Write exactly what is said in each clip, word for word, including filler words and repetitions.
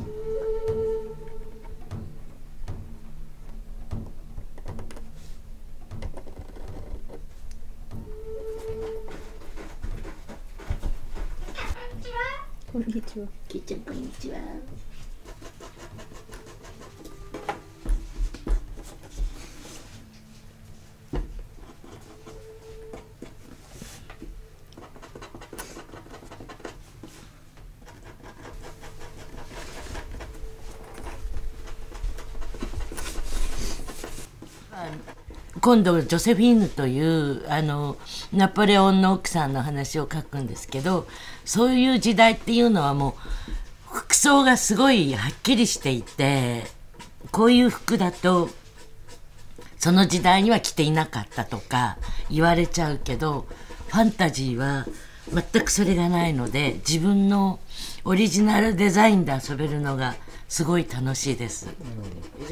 こんにちは。 きいちゃんこんにちは。今度ジョセフィーヌというあのナポレオンの奥さんの話を書くんですけど、そういう時代っていうのはもう服装がすごいはっきりしていて、こういう服だとその時代には着ていなかったとか言われちゃうけど、ファンタジーは全くそれがないので、自分のオリジナルデザインで遊べるのがすごい楽しいです。うん、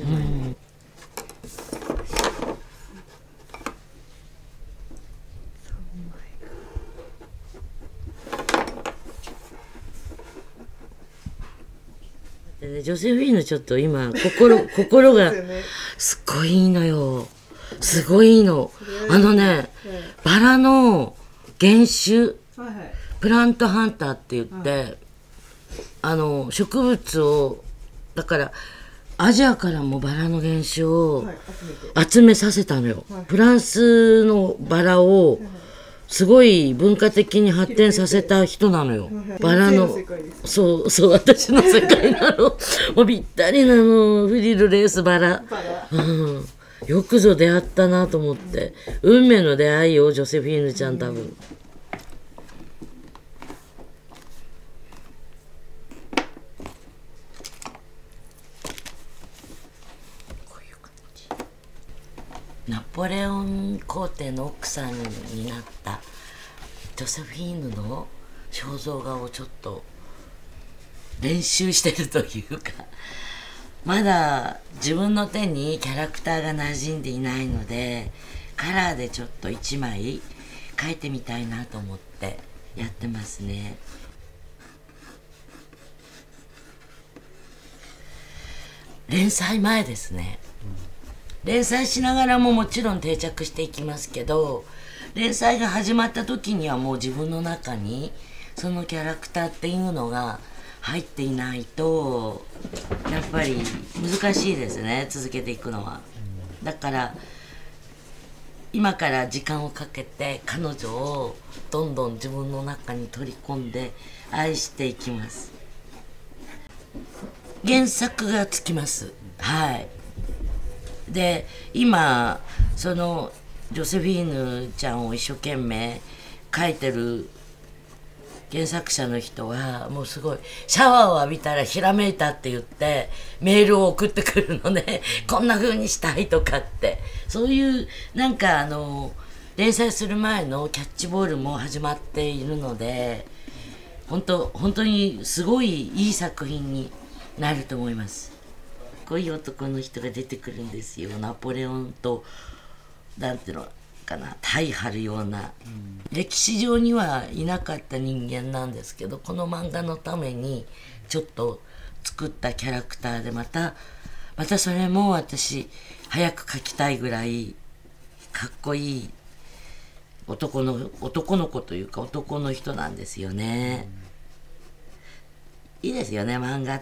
でね、ジョセフィーヌちょっと今心心がすっごいいいのよ。すごいいいの。あのね、バラの原種、プラントハンターって言って、あの植物をだからアジアからもバラの原種を集めさせたのよ。フランスのバラをすごい文化的に発展させた人なのよ。バラの、そうそう、私の世界なの。もうぴったりなの、フリルレースバラ。うん、よくぞ出会ったなと思って。運命の出会いよ、ジョセフィーヌちゃん多分。ナポレオン皇帝の奥さんになったジョセフィーヌの肖像画をちょっと練習してるというか、まだ自分の手にキャラクターが馴染んでいないので、カラーでちょっといちまい描いてみたいなと思ってやってますね。連載前ですね。連載しながらももちろん定着していきますけど、連載が始まった時にはもう自分の中にそのキャラクターっていうのが入っていないとやっぱり難しいですね、続けていくのは。だから今から時間をかけて彼女をどんどん自分の中に取り込んで愛していきます。原作がつきます。はい。で今そのジョセフィーヌちゃんを一生懸命描いてる原作者の人はもうすごいシャワーを浴びたらひらめいたって言ってメールを送ってくるのねこんな風にしたいとかって、そういうなんかあの連載する前のキャッチボールも始まっているので、本当本当にすごいいい作品になると思います。こういう男の人が出てくるんですよ。ナポレオンとなんていうのかな、大張るような、うん、歴史上にはいなかった人間なんですけど、この漫画のためにちょっと作ったキャラクターで、またまたそれも私早く描きたいぐらいかっこいい男の男の子というか男の人なんですよね。うん、いいですよね、漫画って。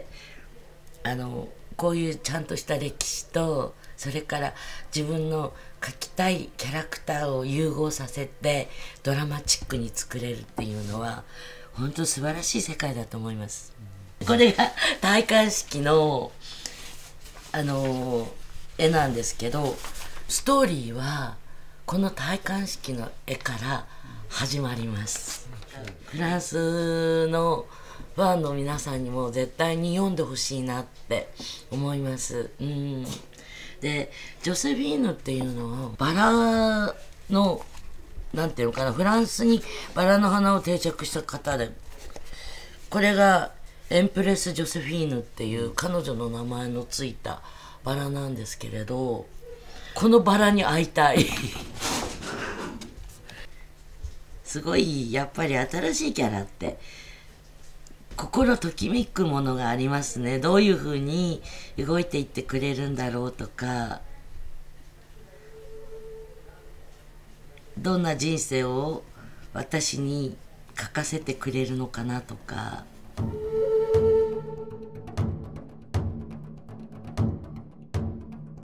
あのこういうちゃんとした歴史と、それから自分の描きたいキャラクターを融合させてドラマチックに作れるっていうのは本当素晴らしい世界だと思います。これが戴冠式のあの絵なんですけど、ストーリーはこの戴冠式の絵から始まります。フランスのファンの皆さんにも絶対に読んでほしいなって思います。うん、でジョセフィーヌっていうのはバラのなんていうのかな、フランスにバラの花を定着した方で、これがエンプレス・ジョセフィーヌっていう彼女の名前のついたバラなんですけれど、このバラに会いたいすごいやっぱり新しいキャラって心ときめくものがありますね。どういうふうに動いていってくれるんだろうとか、どんな人生を私に書かせてくれるのかなとか。